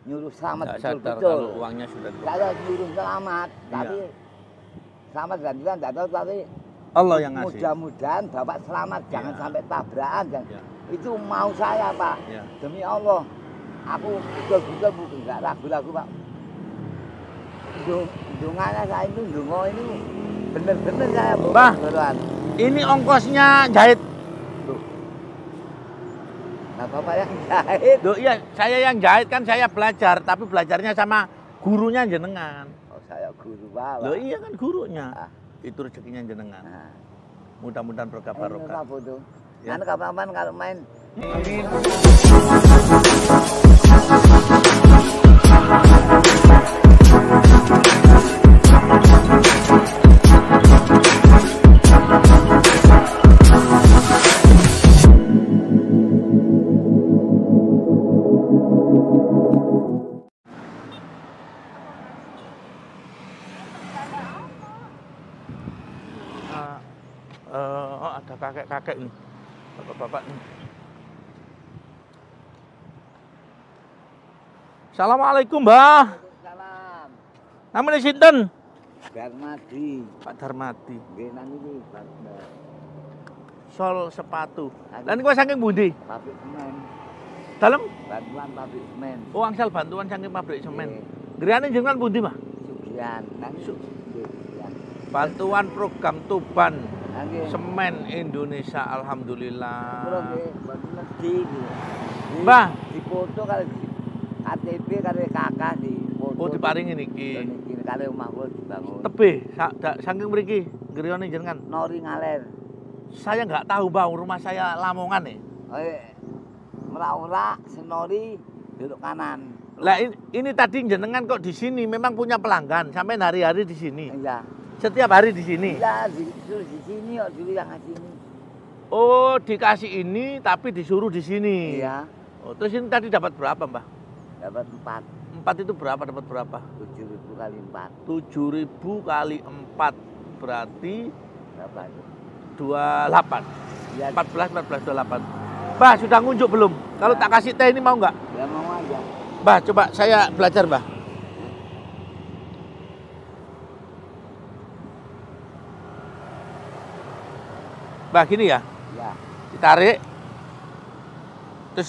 nyuruh selamat Nggak sadar betul-betul. kalau uangnya sudah Saya nyuruh selamat, tapi selamat dan tidak tahu, tapi Allah yang ngasih. mudah-mudahan Bapak selamat, jangan sampai tabrakan. Ya. Itu mau saya, Pak. Ya. Demi Allah, aku betul-betul bukan nggak ragu-ragu, Pak. Dungannya saya itu, dungo ini bener-bener saya Mbah, beneran. ini ongkosnya jahit. Nah, Bapak yang jahit. Loh, iya, saya yang jahit kan saya belajar, tapi belajarnya sama gurunya jenengan. Oh, saya guru, Pak. Loh iya kan gurunya. Ah. Itu rezekinya jenengan. Nah, Mudah-mudahan berkah ini barokah. Pak Foto. Ya. Nanti kapan-kapan kalau main Oh, ada kakek-kakek nih. Bapak-bapak nih. Assalamualaikum, Mbah. salam. Namanya sinten? Darmadi. Pak Darmadi. Nggih nang iki, Pak. Sol sepatu. Lan kuwi saking pundi? Pabrik semen. Dalem? Bantuan pabrik semen. Oh, angsal bantuan saking pabrik semen. Nggih. Griyane jenengan pundi, Mbah? Sugihan. Nang nggih, Sugihan. Bantuan program Tuban Nggih. Semen Indonesia, alhamdulillah. Kulo nggih mboten ngerti iki. Mbah. Dipoto kali KTP kali kakak di foto. Oh, diparingi niki. Niki kali omah kula dibangun. Tebih saking mriki griyane jenengan. Nori ngaler. Saya nggak tahu, Bang, rumah saya Lamongan nih. Merak-merak senori belok kanan. Lah ini tadi jenengan kok di sini memang punya pelanggan sampai hari-hari di sini. Iya. Setiap hari di sini. Iya, disuruh di sini kok dulu yang ngasih ini. Oh, dikasih ini tapi disuruh di sini. Iya. Oh, terus ini tadi dapat berapa, Mbah? Dapat 4. 4 itu berapa? Dapat berapa? 7.000 kali 4. 7.000 kali 4 berarti Berapa itu? 28. Iya. 14 28. Mbah, sudah ngunjuk belum? Kalau tak kasih teh ini mau nggak? Ya mau aja. Mbah, coba saya belajar, Mbah. Mbah, gini ya. Ya. Ditarik. Terus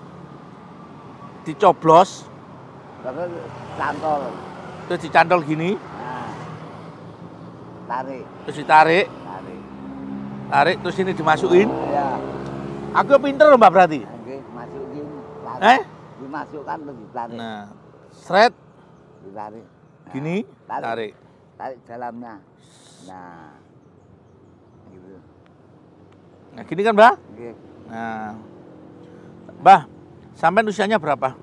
dicoblos, Terus cantol. terus dicantol gini, Nah. Tarik, terus ditarik, tarik. tarik, terus ini dimasukin. Ya. Aku pinter loh, Mbak, berarti. Oke, masukin. Tarik. Dimasukkan terus ditarik. Nah, seret, Ditarik. Nah, gini, tarik. Tarik dalamnya. Nah. Gitu. Nah, gini kan, Mbak? Oke. Nah, Mbah, sampai usianya berapa?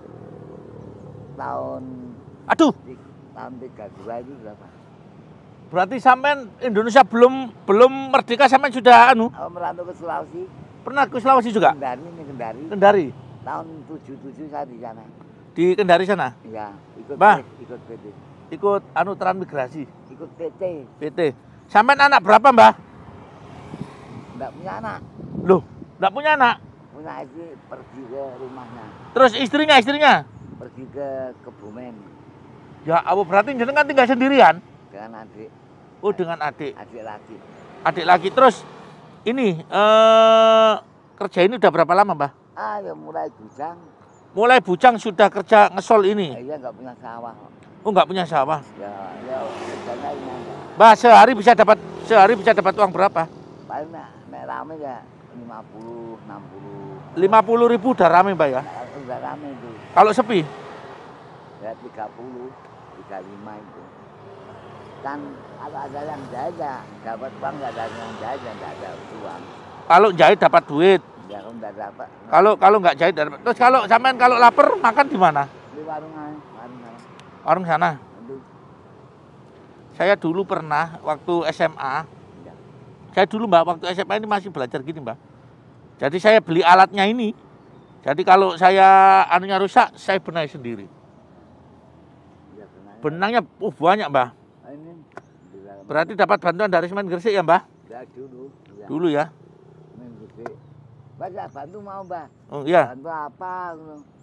Tahun Aduh, tahun 32 itu berapa? berarti sampai Indonesia belum merdeka sampai sudah Aku merantau ke Sulawesi. pernah ke Sulawesi juga? Kendari ini Kendari. Kendari. Tahun 77 saya di sana. Di Kendari sana. Iya, ikut Bah. ikut PT. Ikut transmigrasi, Ikut PT. PT. Sampai anak berapa, Mbah? Enggak punya anak. Loh, enggak punya anak. Punya istri pergi ke rumahnya. Terus istrinya? Pergi ke Kebumen Ya, apa berarti jenengan tinggal sendirian? dengan adik. Oh, dengan adik. Adik lagi. Adik lagi. Terus ini kerja ini udah berapa lama, Mbah? Ya mulai bujang. Mulai bujang sudah kerja ngesol ini. Iya enggak punya sawah. Oh, enggak punya sawah. Ya kerjanya ini aja. Mbah, sehari bisa dapat uang berapa? Paling nek rame ya 50, 60. 50.000 udah rame, Mbah ya. Udah rame itu. Kalau sepi? Ya 30, 35 itu. Kan kalau ada yang jaga, dapat uang nggak ada yang jaga, nggak ada uang. Kalau jahit dapat duit. Ya kalau nggak dapat. Kalau nggak jahit dapat. Terus kalau sampean kalau lapar makan di mana? Di warung aja, warung aja. Warung sana. Aduh, Saya dulu pernah waktu SMA. ya. Saya dulu, Mbak, waktu SMA ini masih belajar gini, Mbak. Jadi saya beli alatnya ini. Jadi kalau saya anunya rusak, saya benahi sendiri. Ya, benar. Benangnya banyak, Mbak. Ini di dalam. Berarti dapat bantuan dari Semen Gresik ya, Mbak? Ya dulu. Ya. Dulu ya. Main gede. Mbak, bantu mau, Mbak. Oh iya. Bantu apa?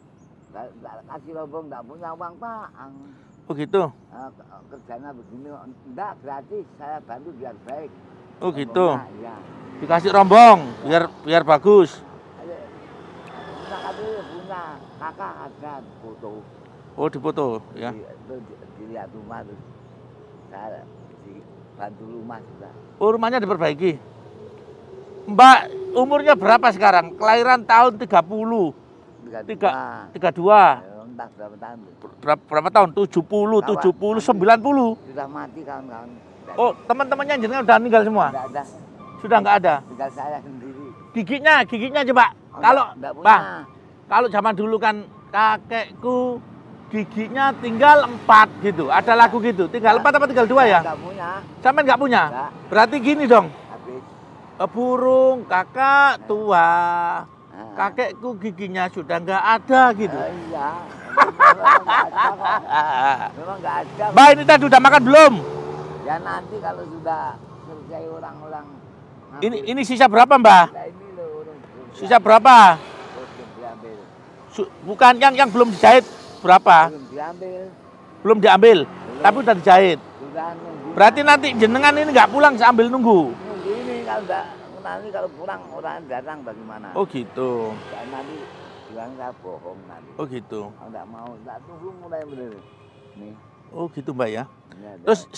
kasih rombong nggak punya uang Pak. Oh gitu. Kerjanya begini, enggak gratis, saya bantu biar baik. Oh gitu. Ya. Dikasih rombong biar bagus. Punya punya kakak ada foto. Oh dipoto ya. Dilihat rumah terus saya dibantu rumah juga. Oh rumahnya diperbaiki. Mbak umurnya berapa sekarang? Kelahiran tahun 32. 32. Entah berapa tahun. Berapa tahun? 70, 70, 90. Sudah mati kawan-kawan. Oh, teman-temannya jenengan udah meninggal semua? Enggak ada. Sudah nggak ada. Tinggal saya sendiri. Giginya coba. Kalau Pak, kalau zaman dulu kan kakekku giginya tinggal 4 gitu. Ada lagu gitu. Tinggal 4 apa tinggal 2 ya? Enggak punya. Sampai nggak punya? Enggak. Berarti gini dong. Habis. Burung kakak tua. Kakekku giginya sudah nggak ada gitu. Iya. Memang nggak ada kok. Memang nggak ada. Mbak ini tadi udah makan belum? Ya nanti kalau sudah selesai orang-orang. Ini sisa berapa Mbak? Nah, ini loh. Sisa berapa? Belum diambil. Bukan yang belum dijahit berapa? Belum diambil. Belum diambil, tapi udah dijahit. Sudah nunggu. Berarti nanti jenengan ini nggak pulang sambil nunggu. Nunggu ini kalau enggak, nanti kalau pulang orang datang bagaimana? Oh gitu. Dan nanti bilang saya bohong nanti. Oh gitu. Kalau enggak mau, enggak tunggu mulai bener. Nih. Oh gitu Mbak ya. Ini ada Terus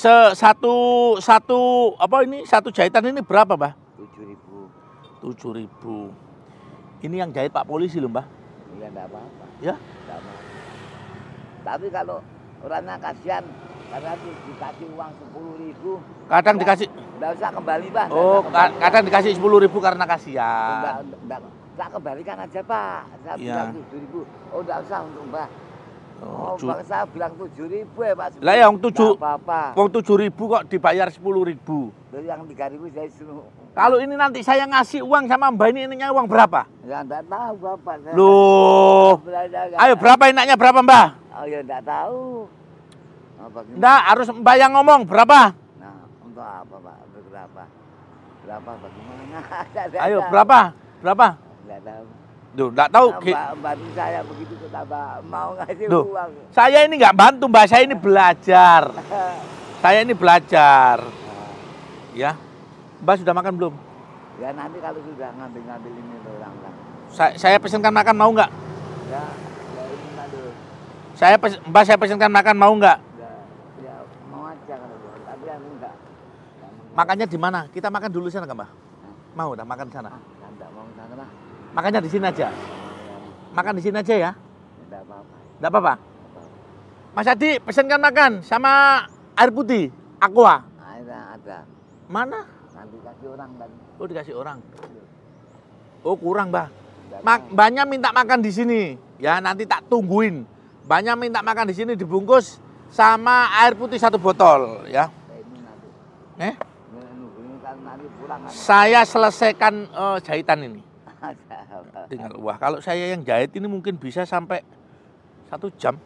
satu jahitan ini berapa Mbak? 7.000. 7.000. Ini yang jahit Pak polisi loh Mbak. Iya enggak apa-apa. Ya? Enggak apa-apa. Tapi kalau orangnya kasihan, karena dikasih uang 10.000. Kadang dikasih. Enggak usah kembali Pak. Oh, kadang dikasih 10.000 karena kasihan. Enggak kembalikan aja Pak. Saya bilang 7.000. Oh enggak usah untuk Mbak. Oh, Bang saya bilang 7.000 ya Pak. Lah yang 7. Apa-apa. Wong 7.000 kok dibayar 10.000. Terus yang 3.000 saya suruh. Kalau ini nanti saya ngasih uang sama Mbak ini enaknya uang berapa? Ya enggak tahu Bapak. Loh. Ayo berapa enaknya berapa Mbak? Oh ya enggak tahu. Enggak, harus Mbak yang ngomong berapa? Nah, untuk apa Pak? Untuk berapa? Berapa bagaimana? Ayo berapa? Berapa? Enggak tahu. Duh, enggak tahu. Bantu saya begitu tambah mau ngasih Duh, uang. saya ini enggak bantu Mbak, saya ini belajar. Saya ini belajar. Ya. Mbak sudah makan belum? Ya nanti kalau sudah ngambil ini loh orang-orang. Saya pesankan makan mau nggak? Ya ini aduh. Mbak saya pesankan makan mau nggak? Ya mau aja kalau tapi aku enggak. Makannya di mana? Kita makan dulu sana nggak Mbak? Mau dah makan sana. Enggak mau sana lah. Makannya di sini aja. Makan di sini aja ya. Enggak apa-apa. Enggak apa-apa. Mas Adi pesankan makan sama air putih, aqua. Ada. Mana? Nanti kasih orang tadi. Oh dikasih orang. Oh kurang Mbak. Mbaknya minta makan di sini. Ya nanti tak tungguin. Mbaknya minta makan di sini dibungkus sama air putih 1 botol ya. Ini kan nanti pulang. Saya selesaikan jahitan ini. Tinggal wah kalau saya yang jahit ini mungkin bisa sampai 1 jam.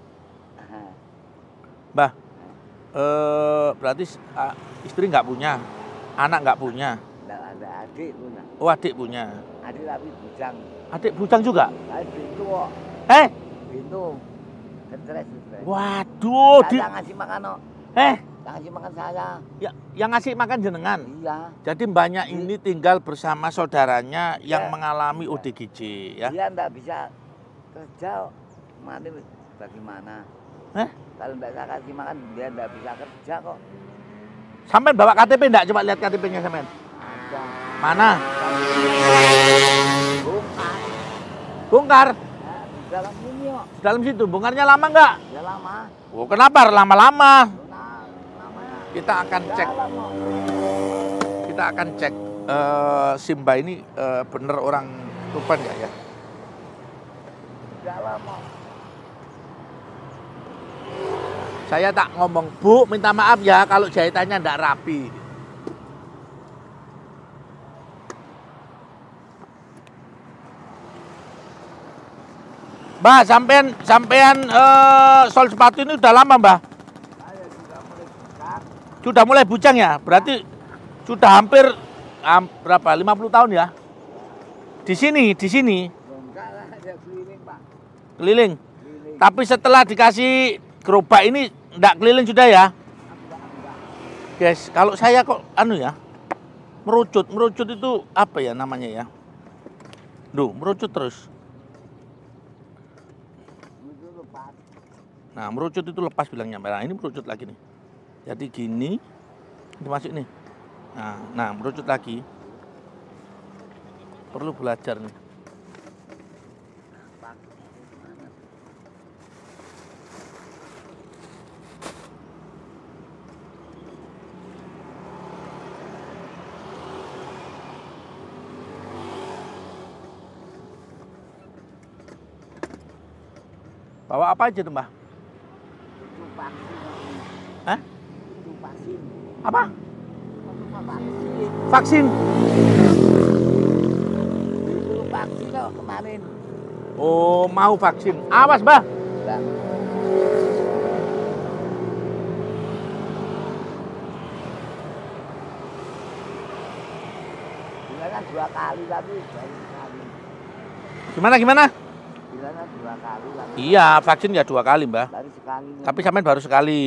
Mbah, berarti istri nggak punya, anak nggak punya. Nggak ada, adik punya. Oh adik punya. Adik tapi bujang. Adik bujang juga? Adik bintu kok. Bintu. Stres. Waduh. Saya ngasih makan kok. Yang ngasih makan saya. Ya, yang ngasih makan jenengan? Iya. Jadi banyak ini tinggal bersama saudaranya yang mengalami ODGJ ya? Iya nggak bisa kerja. Mati bagaimana? Kalau nggak saya kasih makan dia nggak bisa kerja kok. Sampai bawa KTP enggak? Coba lihat KTP-nya sampean. Ada. Mana? Bongkar. Bongkar? Di dalam sini kok. Di dalam situ. Bongkarnya lama enggak? Ya lama. Oh, kenapa lama-lama? Namanya. Kita akan cek. Kita akan cek Simba ini bener orang Tuban enggak ya? Dalam kok. Saya tak ngomong, Bu, minta maaf ya kalau jahitannya enggak rapi. Mbak, sampean sol sepatu ini udah lama, Mbak? Sudah mulai bujang ya? Berarti sudah hampir berapa? 50 tahun ya? Di sini. Enggak lah, ada keliling, Pak. Keliling. Keliling. Tapi setelah dikasih gerobak ini enggak keliling sudah ya? Guys, kalau saya kok anu ya, merucut itu apa ya namanya ya? Duh, merucut terus. Itu lepas. Nah, merucut itu lepas bilangnya. Nah, ini merucut lagi nih. Jadi gini, dimasuk nih. Nah, merucut lagi. Perlu belajar nih. Bawa apa aja tuh, Mbah? Itu vaksin. Hah? Itu vaksin. Apa? Vaksin. Vaksin. Itu vaksin loh kemarin. Oh, mau vaksin. Awas, Mbah. Bang. Bilangnya 2 kali tapi baru sekali. Gimana? Bilangnya 2 kali tapi Iya, vaksin ya 2 kali, Mbah. baru sekali. Tapi sampean baru sekali.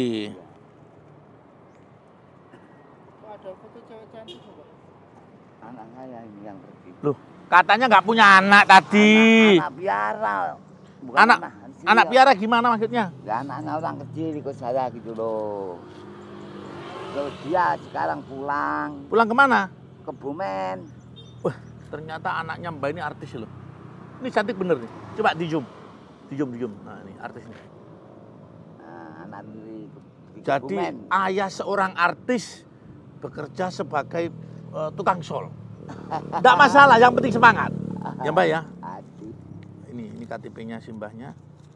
Ada foto cewek cantik coba. Anak saya ini yang pergi. Loh, katanya nggak punya anak tadi. Anak piara. Bukan Anak- hasil. Anak piara gimana maksudnya? Ya, anaknya orang kecil ikut saya gitu loh. Terus dia sekarang pulang Pulang kemana? ke Bumen. Wah, ternyata anaknya Mbak ini artis loh. Ini cantik bener nih. Coba di zoom. Nah, ini artis nih. Nah, anak di Jadi Kebumen. ayah seorang artis bekerja sebagai tukang sol. Enggak masalah, yang penting semangat. Ya Mbak ya. Adik. Ini KTP-nya si Mbahnya.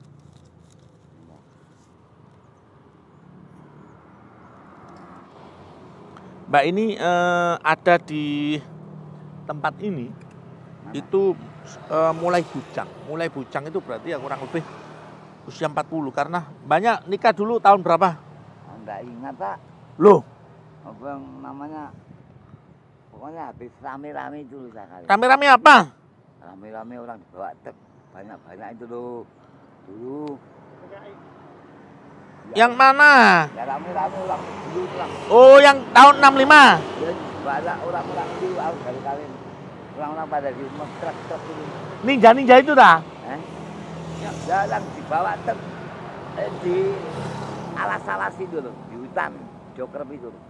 Mbak ini ada di tempat ini itu mulai bujang. Mulai bujang itu berarti ya kurang lebih usia 40 karena banyak nikah dulu tahun berapa? Enggak ingat Pak. Loh, Apa yang namanya? Pokoknya habis rame-rame itu sekali. rame-rame apa? Rame-rame orang dibawa truk banyak-banyak itu loh. Dulu. Yang mana? Ya rame-rame orang dulu orang. Oh, yang tahun 65. Ya, banyak orang-orang dulu aku dari kalian. Orang-orang pada di rumah truk itu. Ninja itu dah. Jalan dibawa truk di alas-alas itu loh, di hutan Jokrep itu loh.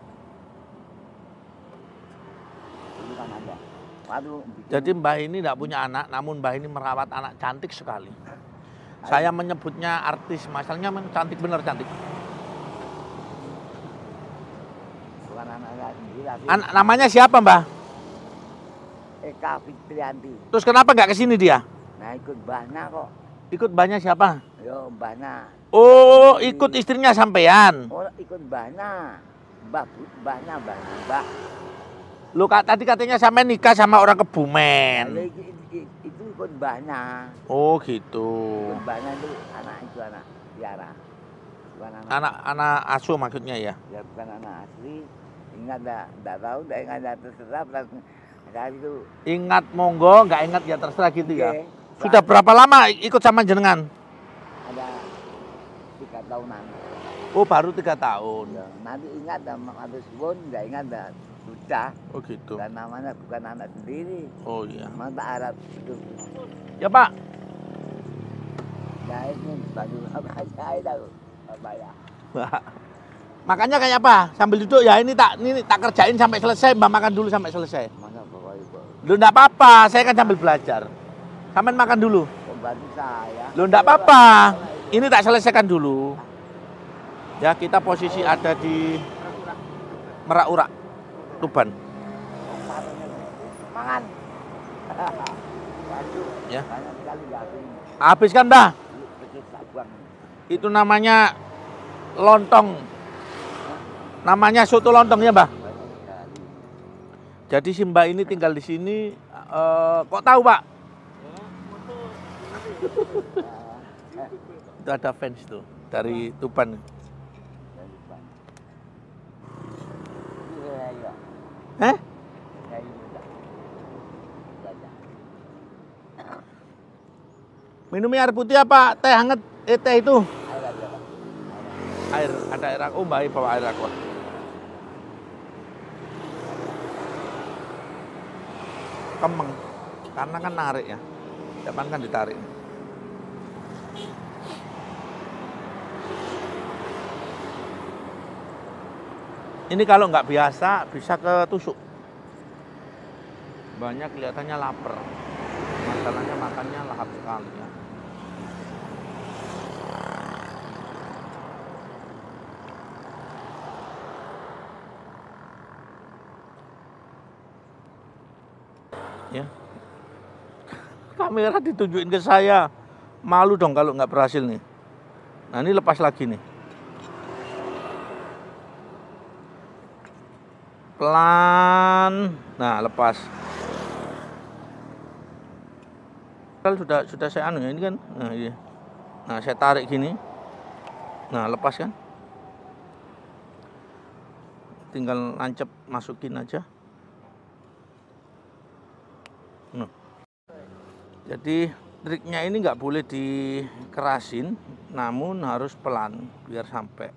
Dulu kan ada. Waduh, Jadi Mbah ini tidak punya anak, namun Mbah ini merawat anak cantik sekali. Saya menyebutnya artis, masalahnya memang cantik bener cantik. bukan anak sendiri tapi Namanya siapa Mbah? Eka Fitrianti. Terus kenapa nggak kesini dia? Nah ikut mbahnya kok. Ikut Mbahnya siapa? Yo mbahnya. Oh, ikut istrinya sampean. Oh ikut mbahnya. Mbahnya. Lu tadi katanya sampean nikah sama orang Kebumen. Itu ikut mbahnya. Oh gitu. Ikut mbahnya itu anak Tiara. Bukan Anak asuh maksudnya ya. ya bukan anak asli. Ingat enggak tahu, enggak ingat ya terserah. Saat itu Ingat monggo, nggak ingat ya terserah gitu ya. Oke. Sudah berapa lama ikut sama jenengan? ada 3 tahunan. Oh baru 3 tahun. Ya, nanti ingat atau suwun enggak ingat dah sudah. Oh gitu. Dan namanya bukan anak sendiri. Oh iya. Mata Arab itu. Ya Pak. Ya ini baru apa saya tahu. Apa ya? Makanya kayak apa? Sambil duduk ya ini tak kerjain sampai selesai, Mbak makan dulu sampai selesai. Masa bapak ibu Lu enggak apa-apa, saya kan sambil belajar. Sampean makan dulu. pembantu saya. Lu enggak apa-apa. Ini tak selesaikan dulu. Ya, kita posisi ada di Merak-Urak, Tuban. Mangan. Waduh, Ya. banyak sekali enggak habis. Habis kan, Mbah? Kecil sabuang. Itu namanya lontong. Namanya soto lontong ya, Mbah? Banyak sekali. Jadi si Mbak ini tinggal di sini. Kok tahu, Pak? Itu ada fans tuh dari Tuban. Dan Tuban. Iya, iya. Eh? Ya, iya. Banyak. Minumnya air putih apa teh hangat? Teh itu. Air aja, Pak. Air, ada air aqua. Oh, Mbak bawa air aqua. Kemeng. Karena kan narik ya. Depan kan ditarik. Ini kalau nggak biasa bisa ketusuk. Banyak kelihatannya lapar. Masalahnya makannya lahap sekali ya. Ya. Kamera ditunjukin ke saya. Malu dong kalau nggak berhasil nih. Nah ini lepas lagi nih. Pelan. Nah lepas. Sudah saya anu ya ini kan. Nah, iya. Nah saya tarik gini. Nah lepas kan. Tinggal lancep masukin aja. Nah. Jadi triknya ini nggak boleh dikerasin, namun harus pelan biar sampai.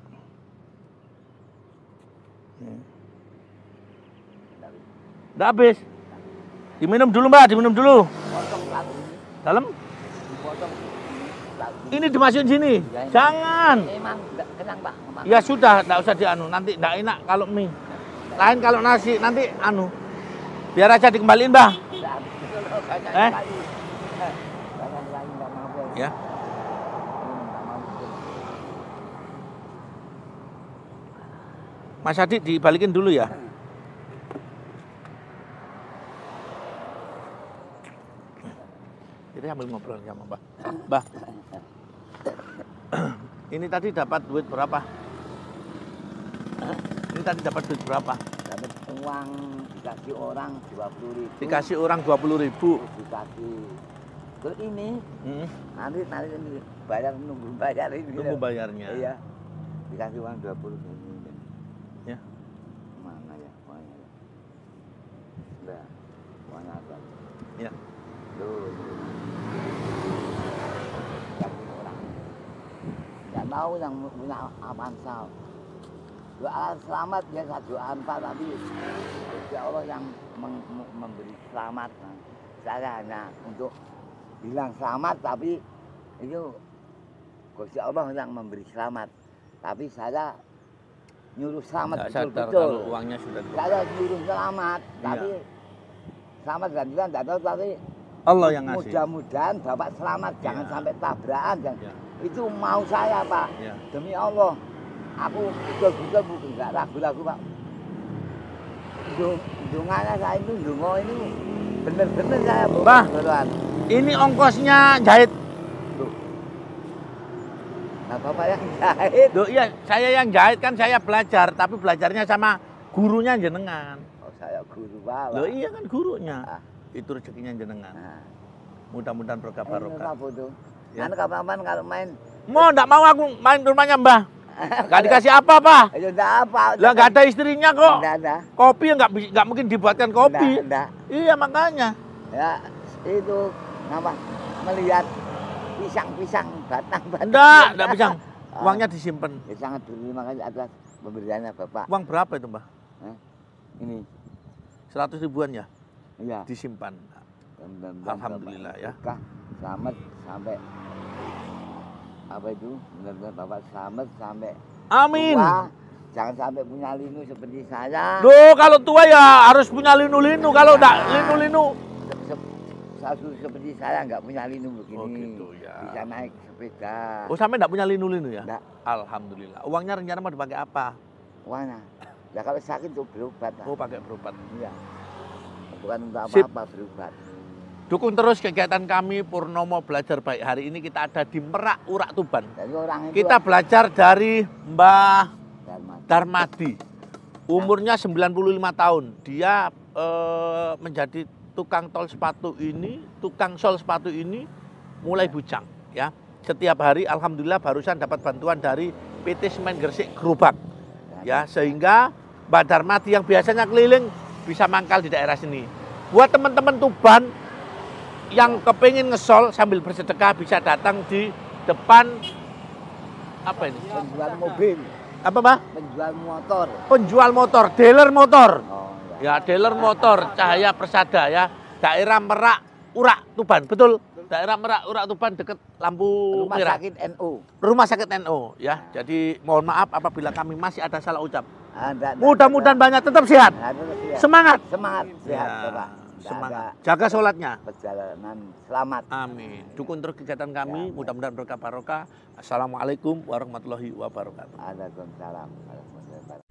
Udah habis. Diminum dulu Mbak, diminum dulu. Potong lagu ini. Dalam? Dipotong lagu ini. Ini dimasukin sini. Jangan. Emang kenyang Pak. Makan. Ya sudah, nggak usah dianu. Nanti nggak enak kalau mie. Lain kalau nasi, nanti anu. Biar aja dikembaliin Mbak. Eh? Ya. Mas Adi dibalikin dulu ya. Jadi ambil ngobrol sama Mbak. Mbak. Ini tadi dapat duit berapa? Ini tadi dapat duit berapa? Dapat uang dikasih orang 20.000. Dikasih orang 20.000. Dikasih ke ini. Nanti ini bayar nunggu bayar ini. Tunggu bayarnya. Iya. Dikasih uang 20.000. Ya. Mana ya uangnya? Udah. Uangnya apa? Ya. Tuh. Dikasih orang. Nggak tahu yang punya Avanza. Doa selamat ya doa Pak, tapi ya Allah yang memberi selamat. Nah, saya hanya untuk bilang selamat, tapi itu Gusti Allah yang memberi selamat. Tapi saya nyuruh selamat betul-betul. Kalau uangnya sudah Saya nyuruh selamat, tapi selamat dan juga tidak tahu, tapi Allah yang ngasih. mudah-mudahan Bapak selamat, jangan Ya. sampai tabrakan. Ya. Itu mau saya Pak, Ya. demi Allah. Aku betul-betul bukan nggak ragu-ragu Pak. Dungannya saya itu, dungo ini bener-bener saya Bah. beneran. Ini ongkosnya jahit. Nah Bapak yang jahit. Loh, iya, saya yang jahit kan saya belajar, tapi belajarnya sama gurunya jenengan. Oh saya guru Pak. Loh iya kan gurunya. Ah. Itu rezekinya jenengan. Nah, Mudah-mudahan berkah ini barokah. Pak Foto. Ya. Kan kapan-kapan kalau main, Mau enggak mau aku main ke rumahnya Mbah. Enggak dikasih apa-apa. ya enggak apa. Lah enggak ada istrinya kok. Enggak ada. Kopi enggak mungkin dibuatkan kopi. Enggak. Iya makanya. Ya itu apa? Melihat pisang-pisang batang-batang. Enggak pisang. Uangnya disimpan. Ya, sangat berterima kasih atas pemberiannya Bapak. Uang berapa itu, Mbah? Ini, 100 ribuan ya? iya. Disimpan. Mudah-mudahan Alhamdulillah Bapak ya. berkah, selamat sampai apa itu? Mudah-mudahan Bapak selamat sampai Amin. tua. Jangan sampai punya linu seperti saya. Loh, kalau tua ya harus punya linu-linu. Kalau enggak linu-linu. Seperti saya nggak punya linu begini. Oh, gitu ya. Bisa naik sepeda. Oh, sampai enggak punya linu-linu ya? Enggak. Alhamdulillah. Uangnya rencana mau dipakai apa? Mana? Ya kalau sakit tuh berobat lah. Oh, pakai berobat. Iya. Bukan untuk Sip. apa-apa berobat. Dukung terus kegiatan kami Purnomo Belajar Baik. Hari ini kita ada di Merak, Urak, Tuban. Jadi orang itu Kita belajar dari Mbah Dharma. Darmadi. Umurnya 95 tahun. Dia menjadi tukang tol sepatu ini, tukang sol sepatu ini mulai bujang ya. Setiap hari alhamdulillah barusan dapat bantuan dari PT Semen Gresik Gerobak. Ya, sehingga Mbah Darmadi yang biasanya keliling bisa mangkal di daerah sini. Buat teman-teman Tuban yang kepingin ngesol sambil bersedekah bisa datang di depan apa ini? Penjual mobil, Apa, Pak? penjual motor. Penjual motor, dealer motor. Oh, Ya, dealer motor Cahaya Persada ya. Daerah Merak, Urak, Tuban. Betul. Daerah Merak, Urak, Tuban dekat lampu Rumah merah. sakit NU. Rumah sakit NU ya. Jadi mohon maaf apabila kami masih ada salah ucap. Ah, Mudah-mudahan banyak tetap sehat. Semangat. Semangat. Semangat, sehat, Ya, Bapak. semangat. Jaga sholatnya. Perjalanan selamat. Amin. Dukung terus kegiatan kami. Mudah-mudahan berkah barokah. Assalamualaikum warahmatullahi wabarakatuh. Waalaikumsalam.